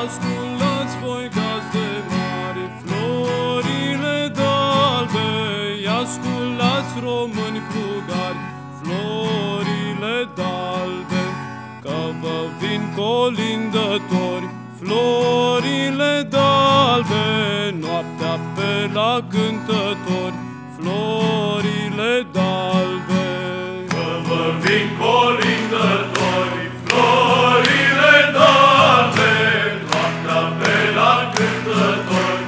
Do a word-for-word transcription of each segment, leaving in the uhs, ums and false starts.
Ascultați voi, gazde mari, florile d'albe, ascultați români plugari, florile d'albe, că vă vin colindători, florile d'albe, noaptea pe la cântători, florile d'albe. Că vă vin colindători, florile d'albe, noaptea pe la cântători,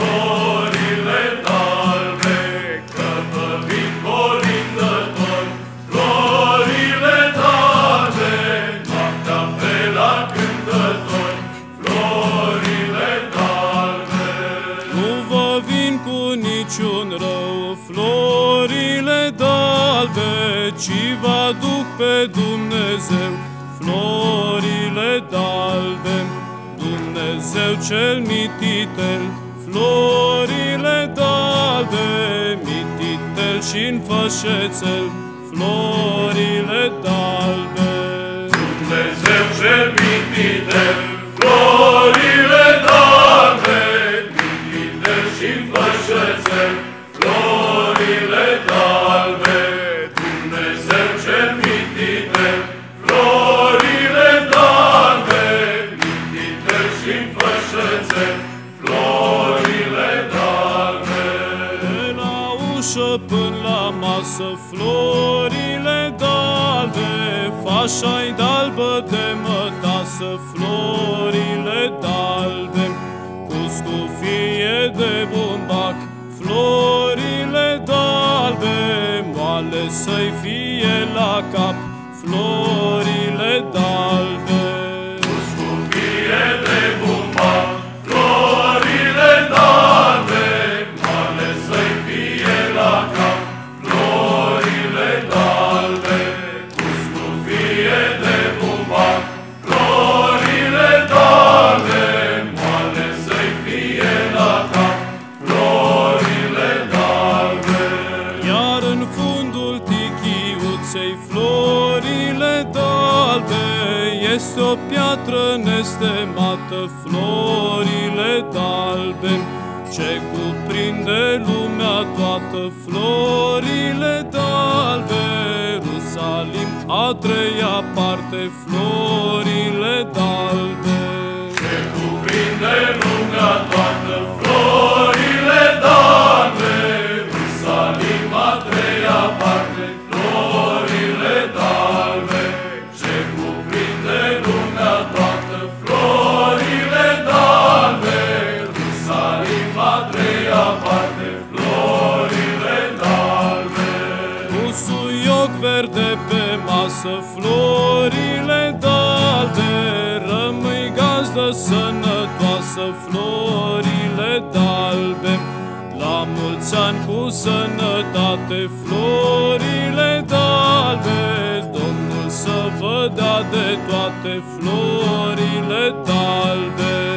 florile d'albe. Că vă vin colindători, florile d'albe, noaptea pe la cântători, florile d'albe. Nu vă vin cu niciun rău, florile d'albe, ci vă aduc pe Dumnezeu, florile d'albe. Dumnezeu cel mititel, florile d'albe, mititel și-n fășețel, florile d'albe. Dumnezeu cel mititel, florile d'albe, mititel și-n fășețel, florile d'albe. Dumnezeu cel mititel, florile d'albe, mititel și-n fășețel, florile d'albe. De la ușă până la masă, florile d'albe, fașa-i d'albă de mătasă, florile d'albe, cu scufie de bumbac, florile d'albe, moale să-i fie la cap, florile d'albe. Cu scufie de bumbac, florile d'albe, moale să-i fie la cap, florile d'albe. Cu scufie de bumbac, florile d'albe, moale să-i fie la cap, florile d'albe. Iar în fundul tichiuței, florile d'albe, este o piatră nestemată, florile d'albe, ce cuprinde lumea toată, florile d'albe. Ierusalim, a treia parte, florile d'albe. Ce cuprinde lumea toată, florile d'albe. Ierusalim, a treia parte, florile d'albe. Ce cuprinde lumea toată, florile d'albe. Ierusalim, a treia parte, florile d'albe. Cu suioc verde pe masă, florile d'albe, rămâi gazdă sănătoasă, florile d'albe. La mulți ani cu sănătate, florile d'albe, Domnul să vă dea de toate, florile d'albe.